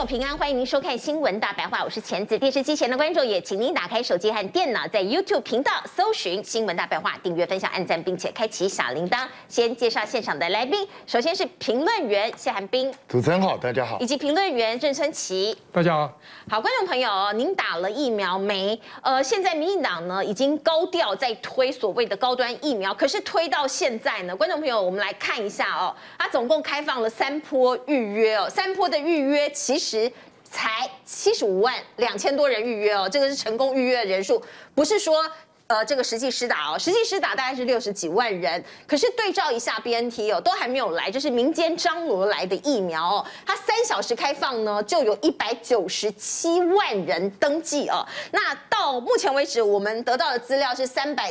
友平安，欢迎您收看《新闻大白话》，我是钱子。电视机前的观众也请您打开手机和电脑，在 YouTube 频道搜寻《新闻大白话》，订阅、分享、按赞，并且开启小铃铛。先介绍现场的来宾，首先是评论员谢寒冰， 主持人好，大家好， 以及评论员郑春琪， 大家好。 好，观众朋友，您打了疫苗没？现在民进党呢已经高调在推所谓的高端疫苗，可是推到现在呢，观众朋友，我们来看一下哦，它总共开放了3波预约哦，3波的预约其实才75.2千多人预约哦，这个是成功预约的人数，不是说这个实际施打哦，实际施打大概是60几万人，可是对照一下 BNT 哦，都还没有来，这是民间张罗来的疫苗哦，它3小时开放呢，就有197万人登记哦。那到目前为止，我们得到的资料是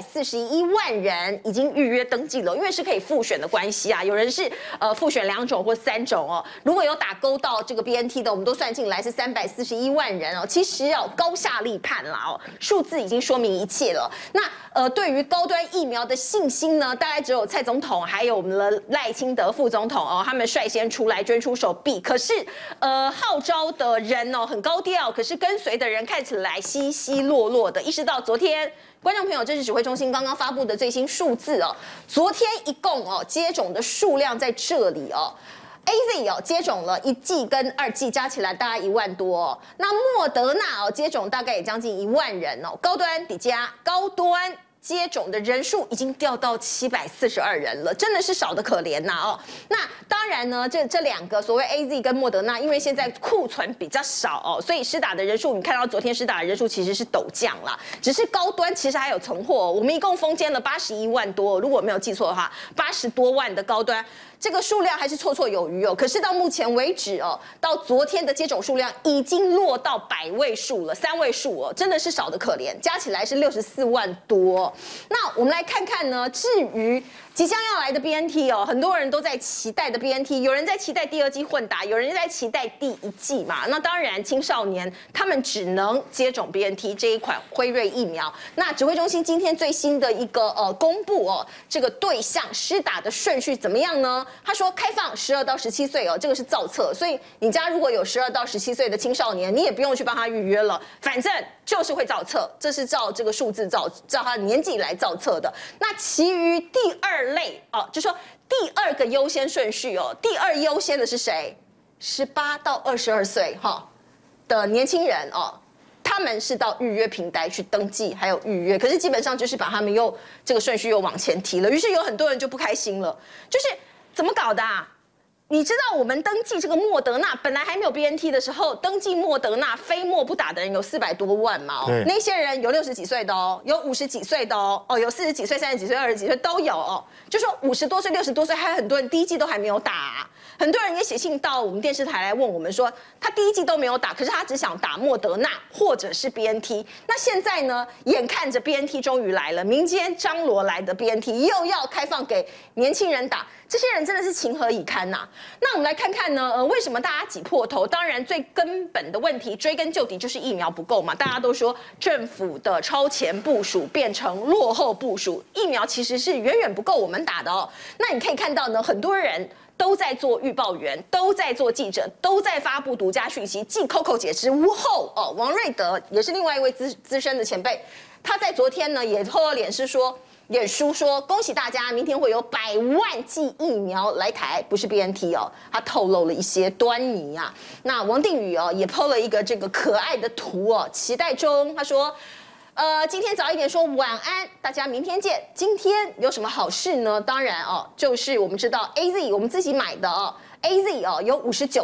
341万人已经预约登记了，因为是可以复选的关系啊，有人是复选2种或3种哦。如果有打勾到这个 BNT 的，我们都算进来是341万人哦。其实哦，高下立判啦哦，数字已经说明一切了。那对于高端疫苗的信心呢，大概只有蔡总统还有我们的赖清德副总统哦，他们率先出来捐出手臂。可是号召的人哦很高调，可是跟随的人看起来稀稀落落的。一直到昨天，观众朋友，这是指挥中心刚刚发布的最新数字哦，昨天一共哦接种的数量在这里哦。AZ 哦接种了1剂跟2剂加起来大概1万多哦，那莫德纳哦接种大概也将近1万人哦，高端底加高端接种的人数已经掉到742人了，真的是少得可怜呐哦。那当然呢，这2个所谓 AZ 跟莫德纳，因为现在库存比较少哦，所以施打的人数，你看到昨天施打的人数其实是陡降啦。只是高端其实还有存货哦，我们一共封签了81万多，如果没有记错的话，80多万的高端。这个数量还是绰绰有余哦，可是到目前为止哦，到昨天的接种数量已经落到100位数了，3位数哦，真的是少得可怜，加起来是64万多。那我们来看看呢，至于即将要来的 BNT 哦，很多人都在期待的 BNT， 有人在期待第2剂混打，有人在期待第1剂嘛。那当然，青少年他们只能接种 BNT 这一款辉瑞疫苗。那指挥中心今天最新的一个公布哦，这个对象施打的顺序怎么样呢？他说开放12到17岁哦，这个是造册，所以你家如果有12到17岁的青少年，你也不用去帮他预约了，反正就是会造册，这是照这个数字照他的年纪来造册的。那其余第2类哦，就说第2个优先顺序哦，第2优先的是谁？18到22岁的年轻人哦。他们是到预约平台去登记，还有预约，可是基本上就是把他们又这个顺序又往前提了，于是有很多人就不开心了，就是怎么搞的啊？你知道我们登记这个莫德纳，本来还没有 BNT 的时候，登记莫德纳非莫不打的人有400多万嘛哦，那些人有60几岁的哦，有50几岁的哦，有40几岁、30几岁、20几岁都有哦，就说50多岁、60多岁，还有很多人第1剂都还没有打啊。很多人也写信到我们电视台来问我们说，他第1剂都没有打，可是他只想打莫德纳或者是 BNT。那现在呢，眼看着 BNT 终于来了，民间张罗来的 BNT 又要开放给年轻人打，这些人真的是情何以堪呐？那我们来看看呢，为什么大家挤破头？当然最根本的问题，追根究底就是疫苗不够嘛。大家都说政府的超前部署变成落后部署，疫苗其实是远远不够我们打的哦。那你可以看到呢，很多人都在做预报员，都在做记者，都在发布独家讯息，继 Coco 姐之后哦，王瑞德也是另外一位资深的前辈，他在昨天呢也透过脸书说，恭喜大家，明天会有100万剂疫苗来台，不是 BNT 哦，他透露了一些端倪啊。那王定宇哦也 po 了一个这个可爱的图哦，期待中，他说。今天早一点说晚安，大家明天见。今天有什么好事呢？当然哦，就是我们知道 AZ 我们自己买的哦 ，AZ 哦有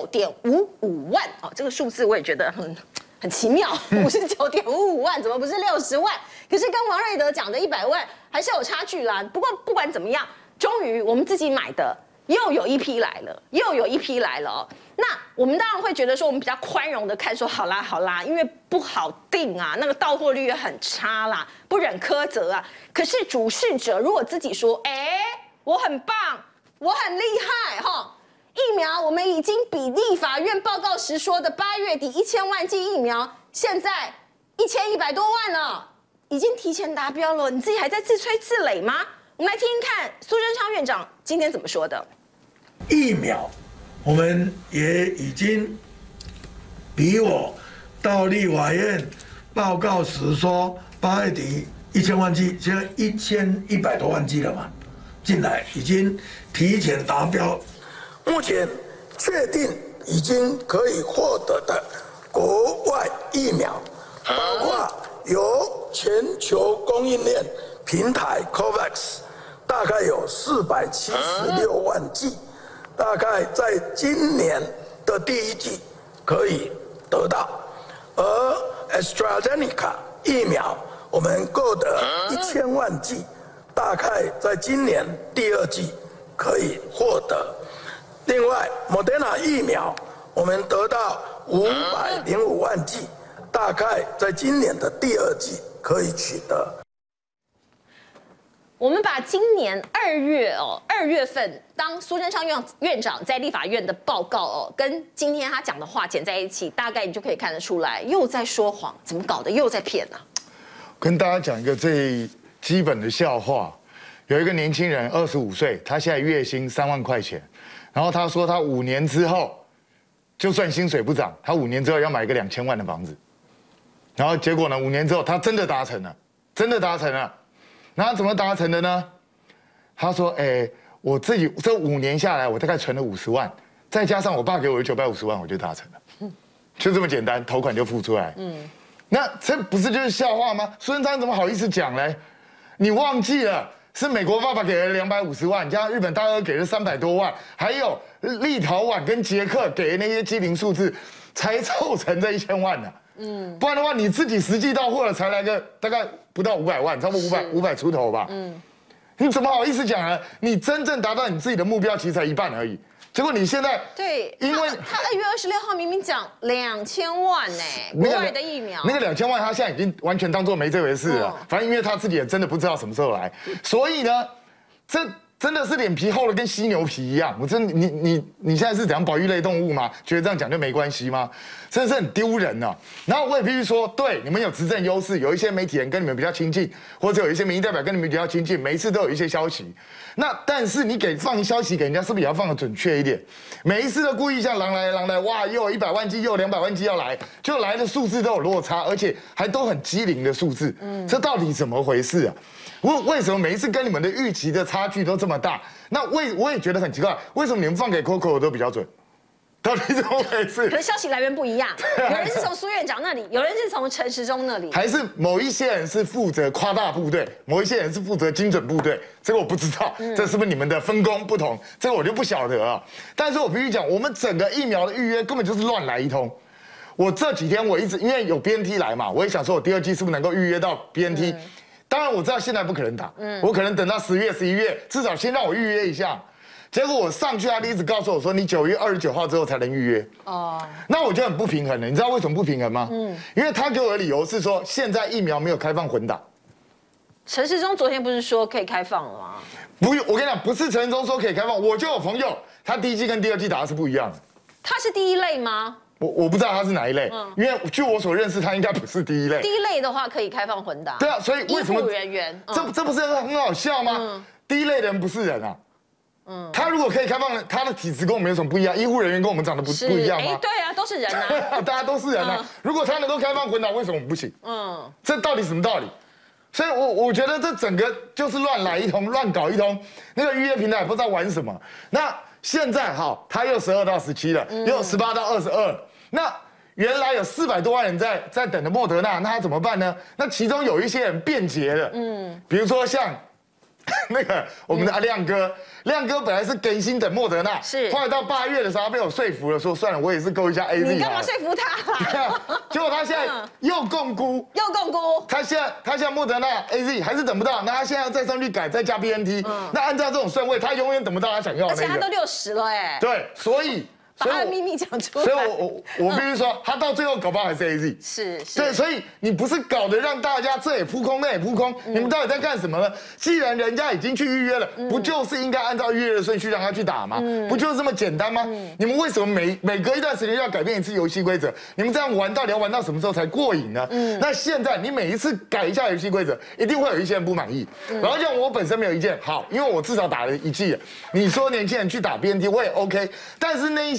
59.55万哦，这个数字我也觉得很奇妙，59.55万怎么不是60万？可是跟王瑞德讲的100万还是有差距啦。不过不管怎么样，终于我们自己买的又有一批来了哦。那我们当然会觉得说，我们比较宽容的看说，好啦，因为不好定啊，那个到货率也很差啦，不忍苛责啊。可是主事者如果自己说，我很棒，我很厉害疫苗我们已经比立法院报告时说的8月底1000万剂疫苗，现在1100多万了，已经提前达标了，你自己还在自吹自擂吗？我们来听听看苏贞昌院长今天怎么说的。 疫苗我们也已经比我到立法院报告时说8月底1000万剂，现在1100多万剂了嘛，进来已经提前达标。目前确定已经可以获得的国外疫苗，包括由全球供应链平台 COVAX， 大概有476万剂，大概在今年的第1季可以得到，而 AstraZeneca 疫苗我们购得1000万剂，大概在今年第2季可以获得。另外 ，Moderna 疫苗我们得到505万剂，大概在今年的第2季可以取得。 我们把今年2月份当苏贞昌院长在立法院的报告跟今天他讲的话剪在一起，大概你就可以看得出来，又在说谎，怎么搞的，又在骗啊！ 跟大家讲一个最基本的笑话，有一个年轻人25岁，他现在月薪3万块钱，然后他说他5年之后，就算薪水不涨，他5年之后要买一个2000万的房子，然后结果呢，5年之后他真的达成了，真的达成了。那怎么达成的呢？他说：“我自己这5年下来，我大概存了50万，再加上我爸给我的950万，我就达成了，就这么简单，头款就付出来。那这不是就是笑话吗？孙中山怎么好意思讲嘞？你忘记了是美国爸爸给了250万，加上日本大哥给了300多万，还有立陶宛跟捷克给的那些机灵数字，才凑成这1000万呢。”不然的话，你自己实际到货了，才来个大概不到500万，差不多500出头吧。你怎么好意思讲呢？你真正达到你自己的目标，其实才一半而已。结果你现在对， 因为他2月26号明明讲2000万呢，国外的疫苗， 那个2000万，他现在已经完全当作没这回事了。反正因为他自己也真的不知道什么时候来，所以呢，这。真的是脸皮厚的跟犀牛皮一样，你现在是怎样保育类动物吗？觉得这样讲就没关系吗？真的是很丢人啊！然后我也必须说，对你们有执政优势，有一些媒体人跟你们比较亲近，或者有一些民意代表跟你们比较亲近，每一次都有一些消息。那但是你放消息给人家，是不是也要放得准确一点？每一次都故意像狼来狼来，哇，又有100万剂，又有200万剂要来，就来的数字都有落差，而且还都很机灵的数字。这到底怎么回事啊？为什么每一次跟你们的预期的差距都这么大？那我也觉得很奇怪，为什么你们放给 Coco 都比较准？到底怎么回事？ 可是消息来源不一样，有人是从苏院长那里，有人是从陈时中那里， 还是某一些人是负责夸大部队，某一些人是负责精准部队？这个我不知道，这是不是你们的分工不同？这个我就不晓得啊。但是我必须讲，我们整个疫苗的预约根本就是乱来一通。我这几天我一直因为有 BNT 来嘛，我也想说我第2季是不是能够预约到 BNT。当然我知道现在不可能打，我可能等到10月、11月，至少先让我预约一下。结果我上去，他一直告诉我说，你9月29号之后才能预约。那我就很不平衡了。你知道为什么不平衡吗？因为他给我的理由是说，现在疫苗没有开放混打。 陈时中昨天不是说可以开放了吗？ 不，我跟你讲，不是陈时中说可以开放，我就有朋友，他第1剂跟第2剂打的是不一样的。 他是第1类吗？ 我不知道他是哪一类，因为据我所认识，他应该不是第1类。 第1类的话可以开放混打。 对啊，所以为什么医护人员？ 这不是很好笑吗？第1类的人不是人啊。他如果可以开放，他的体质跟我们有什么不一样？医护人员跟我们长得不一样吗？ 对啊，都是人啊。 大家都是人啊。如果他能够开放混打，为什么我们不行？这到底什么道理？所以我觉得这整个就是乱来一通，乱搞一通。那个预约平台也不知道玩什么。那现在好，他又12到17了，又18到22。那原来有400多万人在等着莫德纳，那他怎么办呢？那其中有一些人辩解了，比如说像那个我们的阿亮哥，亮哥本来是更新等莫德纳， 是后来到8月的时候，他被我说服了，说算了，我也是勾一下 AZ。 你干嘛说服他啦？ 结果他现在又共估，他现在莫德纳 AZ 还是等不到，那他现在要再上去改，再加 BNT，那按照这种顺位，他永远等不到他想要的那个。 而且他都60了哎。 对，所以。 把他的秘密讲出来， 所以我必须说，他到最后搞不好还是 AZ。 是。 对，所以你不是搞得让大家这也扑空那也扑空，你们到底在干什么呢？既然人家已经去预约了，不就是应该按照预约的顺序让他去打吗？不就是这么简单吗？你们为什么每隔一段时间要改变一次游戏规则？你们这样玩到底要玩到什么时候才过瘾呢？那现在你每一次改一下游戏规则，一定会有一些人不满意。然后像我本身没有意见，好，因为我至少打了1剂了。你说年轻人去打 BNT 我也 OK， 但是那一些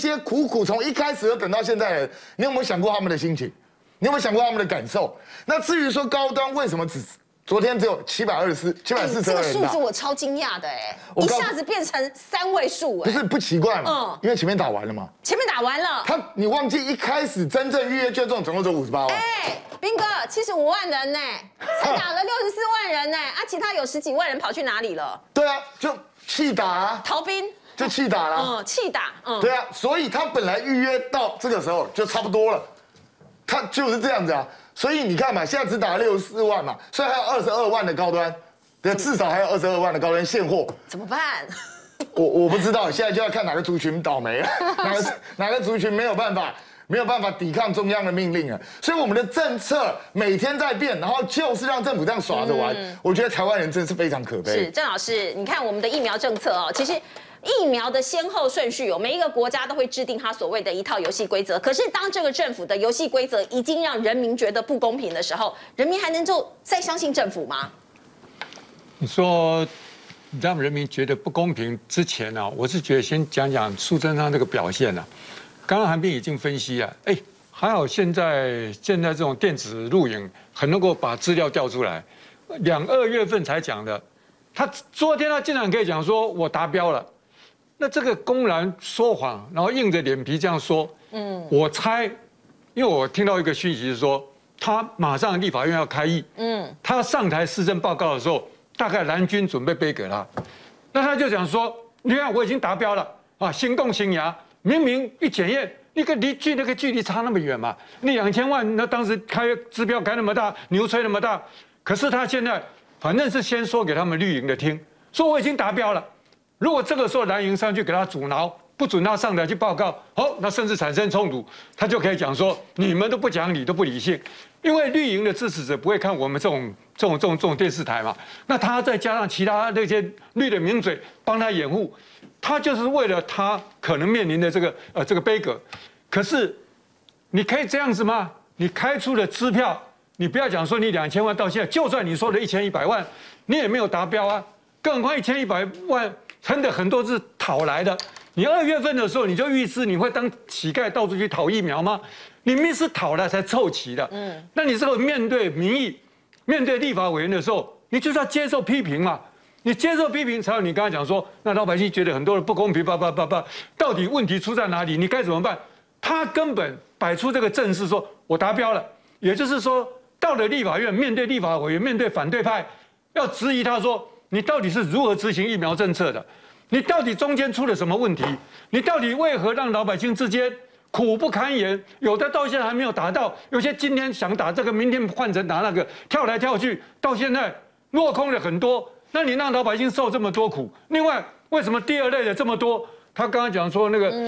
些苦苦从一开始就等到现在的人，你有没有想过他们的心情？你有没有想过他们的感受？那至于说高端为什么昨天只有742 这个人数字我超惊讶的一下子变成3位数不奇怪嘛？因为前面打完了嘛。 前面打完了， 你忘记一开始真正预约券总共只有58万。 彬哥75万人呢，才打了64万人呢，其他有10几万人跑去哪里了？ 对啊，就弃打啊， 逃兵就弃打了。 弃打， 对啊，所以他本来预约到这个时候就差不多了，他就是这样子啊。所以你看嘛，现在只打了64万嘛，所以还有22万的高端，对，至少还有22万的高端现货， 怎么办？ 我不知道，现在就要看哪个族群倒霉了，哪个族群没有办法抵抗中央的命令了。所以我们的政策每天在变，然后就是让政府这样耍着玩。我觉得台湾人真是非常可悲。 是郑老师，你看我们的疫苗政策其实。疫苗的先后顺序每一个国家都会制定它所谓的一套游戏规则。可是当这个政府的游戏规则已经让人民觉得不公平的时候，人民还能够再相信政府吗？ 你说让人民觉得不公平之前呢，我是觉得先讲讲苏贞昌这个表现啊。刚刚韩冰已经分析了，还好现在这种电子录影很能够把资料调出来，2月份才讲的，昨天他竟然可以讲说我达标了。那这个公然说谎，然后硬着脸皮这样说，我猜，因为我听到一个讯息是说，他马上立法院要开议，他上台施政报告的时候，大概蓝军准备背给他，那他就讲说，你看我已经达标了啊，心动心牙，明明一检验，那个距离差那么远嘛，你2000万，那当时开支标开那么大，牛吹那么大，可是他现在反正是先说给他们绿营的听，说我已经达标了。如果这个时候蓝营上去给他阻挠，不准他上台去报告，那甚至产生冲突，他就可以讲说你们都不讲理，都不理性，因为绿营的支持者不会看我们这种电视台嘛，那他再加上其他那些绿的名嘴帮他掩护，他就是为了他可能面临的这个杯葛。可是你可以这样子吗？你开出了支票，你不要讲说你2000万到现在，就算你说的1100万，你也没有达标啊，更何况1100万。真的很多是讨来的。你2月份的时候，你就预示你会当乞丐到处去讨疫苗吗？你明明是讨来才凑齐的。那你这个面对民意、面对立法委员的时候，你就是要接受批评嘛。你接受批评，才有你刚才讲说，那老百姓觉得很多人不公平，到底问题出在哪里？你该怎么办？他根本摆出这个阵势，说我达标了，也就是说，到了立法院，面对立法委员，面对反对派，要质疑他说。你到底是如何执行疫苗政策的？你到底中间出了什么问题？你到底为何让老百姓之间苦不堪言？有的到现在还没有达到，有些今天想打这个，明天换成打那个，跳来跳去，到现在落空了很多。那你让老百姓受这么多苦，另外为什么第2类的这么多？他刚刚讲说那个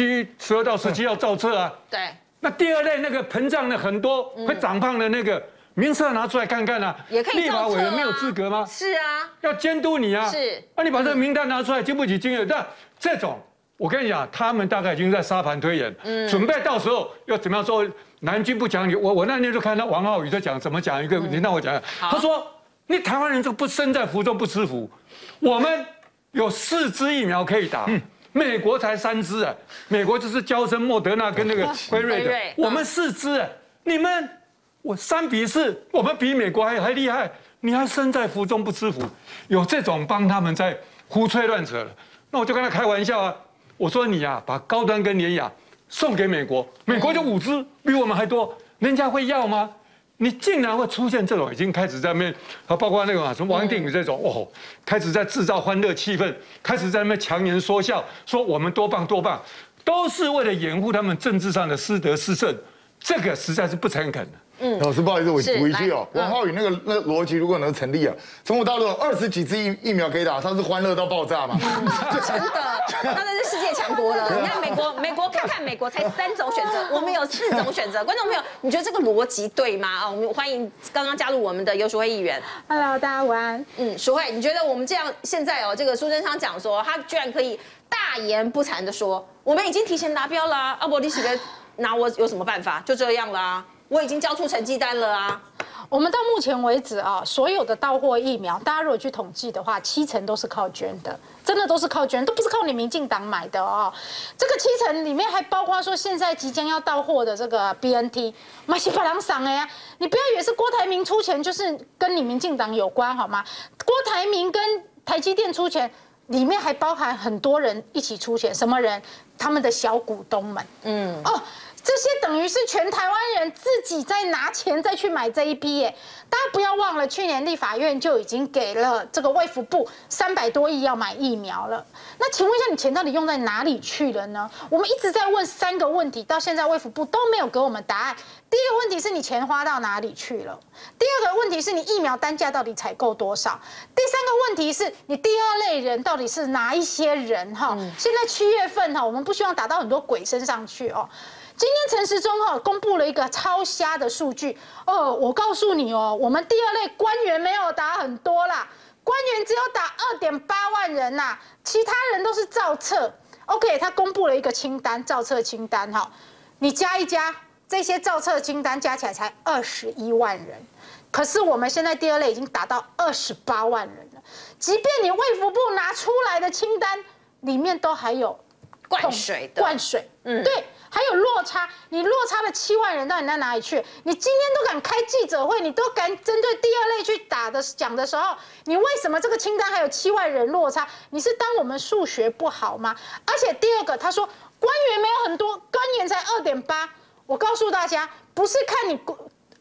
12到17要造册啊， 对， 那第2类那个膨胀的很多，会长胖的那个。名册拿出来看看啊， 也可以立法委员没有资格吗？ 是啊， 要监督你啊。 是， 你把这个名单拿出来，经不起经验。但这种，我跟你讲，他们大概已经在沙盘推演，准备到时候要怎么样说？蓝军不讲理，我那天就看到王浩宇在讲怎么讲一个，你让我讲。他说，你台湾人这个不身在福中不知福，我们有4支疫苗可以打。美国才3支啊，美国就是嬌生、莫德纳跟那个辉瑞的，我们4支啊，你们。我3比4，我们比美国还厉害，你还身在福中不知福，有这种帮他们在胡吹乱扯了。那我就跟他开玩笑啊，我说你啊，把高端跟联雅送给美国，美国就5支，比我们还多，人家会要吗？你竟然会出现这种已经开始在那边，包括那个什么王定宇这种，开始在制造欢乐气氛，开始在那边强颜说笑，说我们多棒多棒，都是为了掩护他们政治上的失德失政，这个实在是不诚恳的。 老师，不好意思，我补一句哦，王浩宇那逻辑如果能成立啊，中国大陆有20几支疫苗可以打，他是欢乐到爆炸嘛？ 真的，他那是世界强国了。你看美国看看美国才3种选择，我们有4种选择。观众朋友，你觉得这个逻辑对吗？我们欢迎刚刚加入我们的游淑慧议员。 Hello， 大家午安。 淑慧，你觉得我们这样现在这个苏贞昌讲说，他居然可以大言不惭的说，我们已经提前达标了啊，不，你是拿我有什么办法？就这样啦。我已经交出成绩单了啊！ 我们到目前为止啊，所有的到货疫苗，大家如果去统计的话，70%都是靠捐的，真的都是靠捐，都不是靠你民进党买的哦。这个70%里面还包括说现在即将要到货的这个 BNT， 买西法郎赏的呀，你不要以为是郭台铭出钱，就是跟你民进党有关好吗？郭台铭跟台积电出钱，里面还包含很多人一起出钱，什么人？他们的小股东们，这些等于是全台湾人自己在拿钱再去买这一批耶。大家不要忘了，去年立法院就已经给了这个卫福部300多亿要买疫苗了。那请问一下，你钱到底用在哪里去了呢？我们一直在问3个问题，到现在卫福部都没有给我们答案。第一个问题是你钱花到哪里去了？第二个问题是你疫苗单价到底采购多少？第三个问题是你第二类人到底是哪一些人？现在7月份我们不希望打到很多鬼身上去哦。今天陈时中公布了一个超瞎的数据我告诉你我们第二类官员没有打很多啦，官员只有打2.8万人呐，其他人都是造册。OK， 他公布了一个清单，造册清单你加一加，这些造册清单加起来才21万人，可是我们现在第二类已经达到28万人了，即便你卫福部拿出来的清单里面都还有灌水的， 对。还有落差，你落差了7万人到底在哪里去？你今天都敢开记者会，你都敢针对第二类去讲的时候，你为什么这个清单还有7万人落差？你是当我们数学不好吗？而且第二个，他说官员没有很多，官员才2.8。我告诉大家，不是看你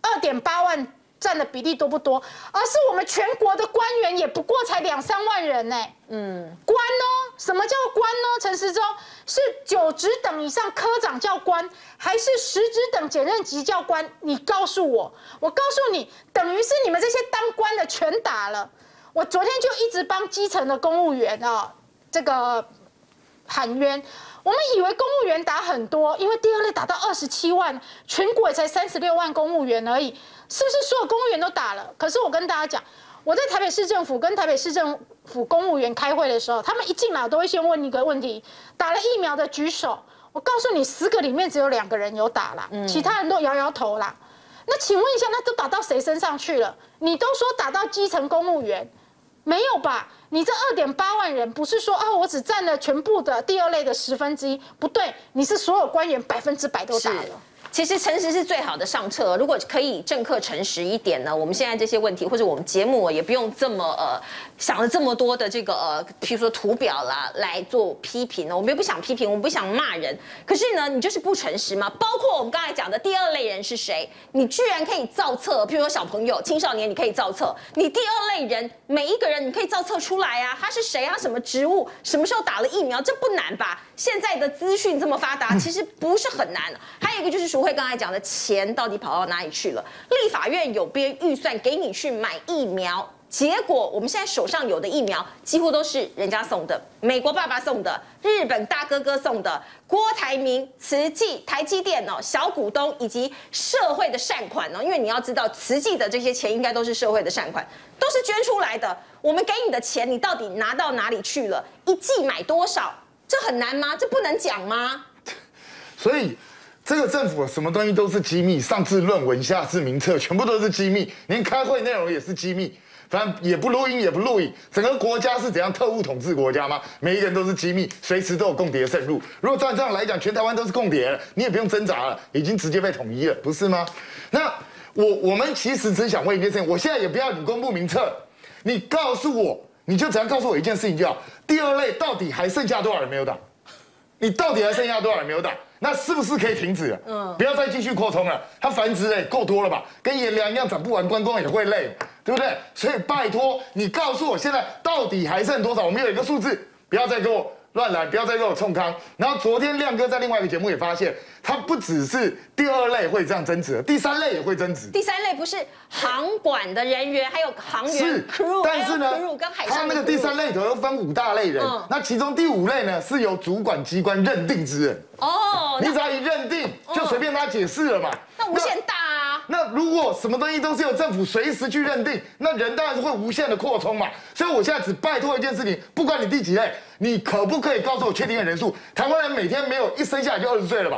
2.8万占的比例多不多，而是我们全国的官员也不过才2-3万人呢。官什么叫官呢？陈时中是9职等以上科长叫官，还是10职等检任级叫官？你告诉我，我告诉你，等于是你们这些当官的全打了。我昨天就一直帮基层的公务员这个喊冤。我们以为公务员打很多，因为第二类打到27万，全国也才36万公务员而已，是不是所有公务员都打了？可是我跟大家讲，我在台北市政府跟台北市政府公务员开会的时候，他们一进来都会先问一个问题：打了疫苗的举手。我告诉你，10个里面只有2个人有打啦，其他人都摇摇头啦。那请问一下，那都打到谁身上去了？你都说打到基层公务员，没有吧？你这2.8万人不是说我只占了全部的第二类的1/10，不对，你是所有官员100%都打了。 其实诚实是最好的上策。如果可以政客诚实一点呢，我们现在这些问题或者我们节目也不用这么想了这么多的这个譬如说图表啦来做批评呢。我们也不想批评，我们不想骂人。可是呢，你就是不诚实嘛。包括我们刚才讲的第二类人是谁，你居然可以造册，譬如说小朋友、青少年，你可以造册。你第二类人每一个人你可以造册出来啊，他是谁，他什么职务，什么时候打了疫苗，这不难吧？现在的资讯这么发达，其实不是很难。还有一个就是淑慧刚才讲的钱到底跑到哪里去了？立法院有编预算给你去买疫苗，结果我们现在手上有的疫苗几乎都是人家送的，美国爸爸送的，日本大哥哥送的，郭台铭、慈济、台积电小股东以及社会的善款因为你要知道慈济的这些钱应该都是社会的善款，都是捐出来的。我们给你的钱，你到底拿到哪里去了？一剂买多少？这很难吗？这不能讲吗？ 所以这个政府什么东西都是机密，上至论文，下至名册，全部都是机密，连开会内容也是机密。反正也不录音，也不录影，整个国家是怎样特务统治国家吗？每一个人都是机密，随时都有共谍渗入。如果照这样来讲，全台湾都是共谍了，你也不用挣扎了，已经直接被统一了，不是吗？那我们其实只想问一件事情，我现在也不要你公布名册，你告诉我，你就只要告诉我一件事情就好，第二类到底还剩下多少人没有打？你到底还剩下多少人没有打？那是不是可以停止了？不要再继续扩充了。它繁殖够多了吧？跟颜良一样长不完，观光也会累，对不对？所以拜托你告诉我，现在到底还剩多少？我们有一个数字，不要再给我乱来，不要再给我冲康。然后昨天亮哥在另外一个节目也发现，他不只是第二类会这样增值，第三类也会增值。 第三类不是航管的人员，还有航员 crew， 但是呢，他那个第三类头又分5大类人，那其中第5类呢是由主管机关认定之人。你只要一认定，就随便他解释了嘛。 那无限大啊。 那如果什么东西都是由政府随时去认定，那人当然是会无限的扩充嘛。所以我现在只拜托一件事情，不管你第几类，你可不可以告诉我确定的人数？台湾人每天没有一生下来就20岁了吧？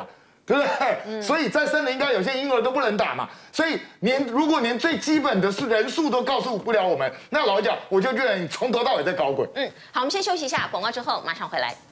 对不对？所以再生的应该有些婴儿都不能打嘛。所以如果连最基本的人数都告诉不了我们，那老实讲，我就觉得你从头到尾在搞鬼。 好，我们先休息一下，广告之后马上回来。